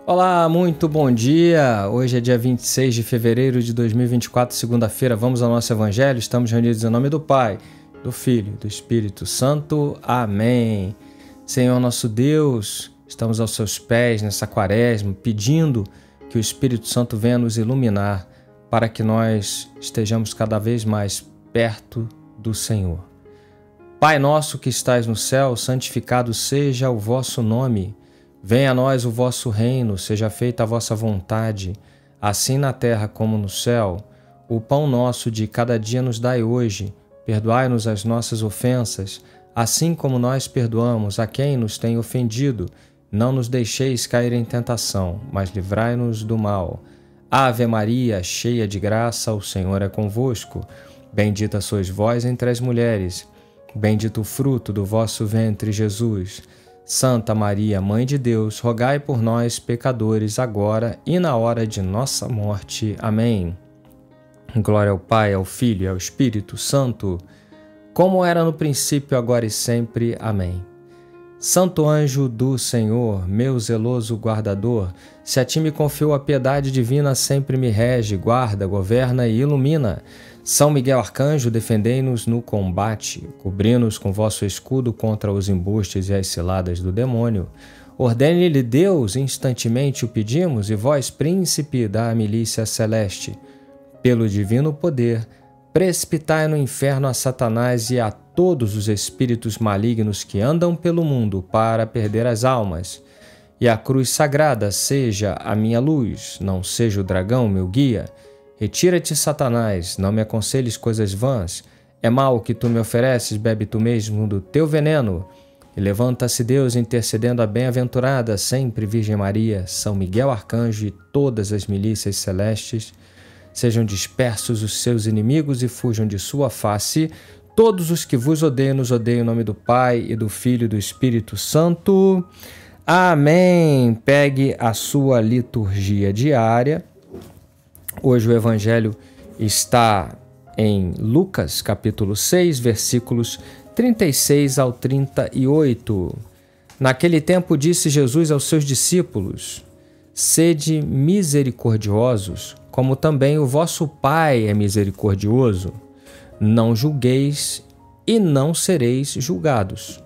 Olá, muito bom dia! Hoje é dia 26 de fevereiro de 2024, segunda-feira. Vamos ao nosso Evangelho. Estamos reunidos em nome do Pai, do Filho e do Espírito Santo. Amém. Senhor nosso Deus, estamos aos seus pés nessa quaresma, pedindo que o Espírito Santo venha nos iluminar para que nós estejamos cada vez mais perto do Senhor. Pai nosso que estais no céu, santificado seja o vosso nome. Venha a nós o vosso reino, seja feita a vossa vontade, assim na terra como no céu. O pão nosso de cada dia nos dai hoje. Perdoai-nos as nossas ofensas, assim como nós perdoamos a quem nos tem ofendido. Não nos deixeis cair em tentação, mas livrai-nos do mal. Ave Maria, cheia de graça, o Senhor é convosco. Bendita sois vós entre as mulheres. Bendito o fruto do vosso ventre, Jesus. Santa Maria, Mãe de Deus, rogai por nós, pecadores, agora e na hora de nossa morte. Amém. Glória ao Pai, ao Filho e ao Espírito Santo, como era no princípio, agora e sempre. Amém. Santo anjo do Senhor, meu zeloso guardador, se a ti me confiou a piedade divina, sempre me rege, guarda, governa e ilumina. São Miguel Arcanjo, defendei-nos no combate, cobri-nos com vosso escudo contra os embustes e as ciladas do demônio. Ordene-lhe Deus, instantemente o pedimos, e vós, príncipe da milícia celeste, pelo divino poder, precipitai no inferno a Satanás e a todos os espíritos malignos que andam pelo mundo para perder as almas. E a cruz sagrada seja a minha luz, não seja o dragão meu guia. Retira-te, Satanás, não me aconselhes coisas vãs. É mal o que tu me ofereces, bebe tu mesmo do teu veneno. E levanta-se Deus intercedendo a bem-aventurada, sempre Virgem Maria, São Miguel Arcanjo e todas as milícias celestes. Sejam dispersos os seus inimigos e fujam de sua face. Todos os que vos odeiam, nos odeiam em nome do Pai e do Filho e do Espírito Santo. Amém. Pegue a sua liturgia diária. Hoje o Evangelho está em Lucas, capítulo 6, versículos 36 ao 38. Naquele tempo disse Jesus aos seus discípulos: Sede misericordiosos, como também o vosso Pai é misericordioso. Não julgueis e não sereis julgados.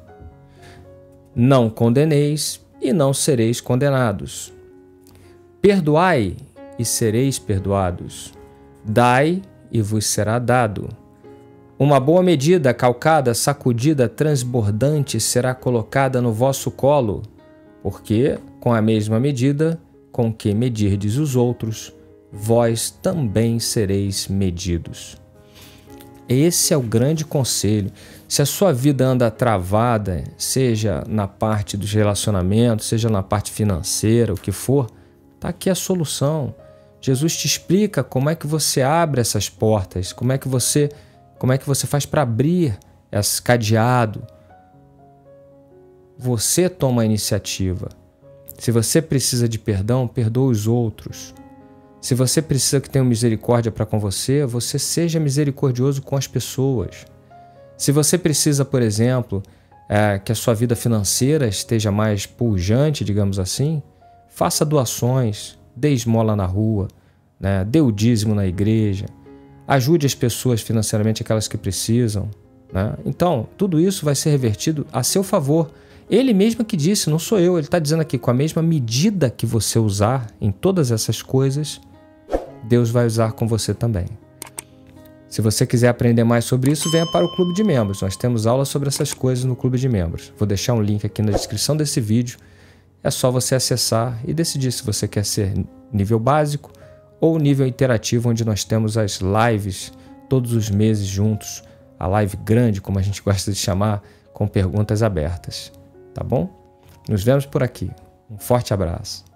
Não condeneis e não sereis condenados. Perdoai e sereis perdoados. Dai e vos será dado. Uma boa medida, calcada, sacudida, transbordante será colocada no vosso colo, porque com a mesma medida com que medirdes os outros, vós também sereis medidos. Esse é o grande conselho. Se a sua vida anda travada, seja na parte dos relacionamentos, seja na parte financeira, o que for, está aqui a solução. Jesus te explica como é que você abre essas portas, como é que você faz para abrir esse cadeado. Você toma a iniciativa. Se você precisa de perdão, perdoa os outros. Se você precisa que tenha misericórdia para com você, você seja misericordioso com as pessoas. Se você precisa, por exemplo, que a sua vida financeira esteja mais pujante, digamos assim, faça doações, dê esmola na rua, né? Dê o dízimo na igreja, ajude as pessoas financeiramente, aquelas que precisam, né? Então, tudo isso vai ser revertido a seu favor. Ele mesmo que disse, não sou eu, ele está dizendo aqui, com a mesma medida que você usar em todas essas coisas, Deus vai usar com você também. Se você quiser aprender mais sobre isso, venha para o Clube de Membros. Nós temos aulas sobre essas coisas no Clube de Membros. Vou deixar um link aqui na descrição desse vídeo. É só você acessar e decidir se você quer ser nível básico ou nível interativo, onde nós temos as lives todos os meses juntos. A live grande, como a gente gosta de chamar, com perguntas abertas. Tá bom? Nos vemos por aqui. Um forte abraço.